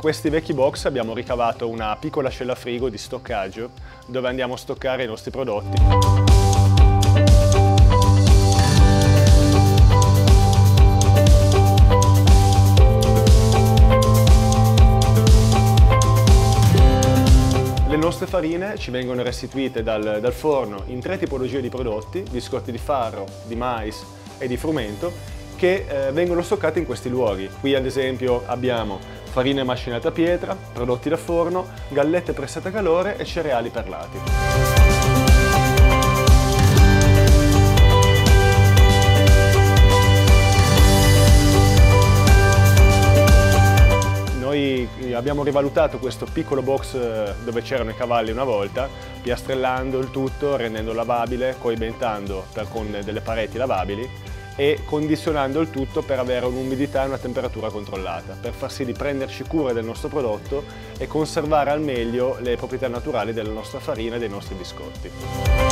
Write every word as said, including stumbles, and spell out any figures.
questi vecchi box abbiamo ricavato una piccola cella frigo di stoccaggio dove andiamo a stoccare i nostri prodotti. Le nostre farine ci vengono restituite dal, dal forno in tre tipologie di prodotti: biscotti di farro, di mais e di frumento, che eh, vengono stoccati in questi luoghi. Qui ad esempio abbiamo farina macinata a pietra, prodotti da forno, gallette pressate a calore e cereali perlati. Noi abbiamo rivalutato questo piccolo box dove c'erano i cavalli una volta, piastrellando il tutto, rendendo lavabile, coibentando per, con delle pareti lavabili e condizionando il tutto per avere un'umidità e una temperatura controllata, per far sì di prenderci cura del nostro prodotto e conservare al meglio le proprietà naturali della nostra farina e dei nostri biscotti.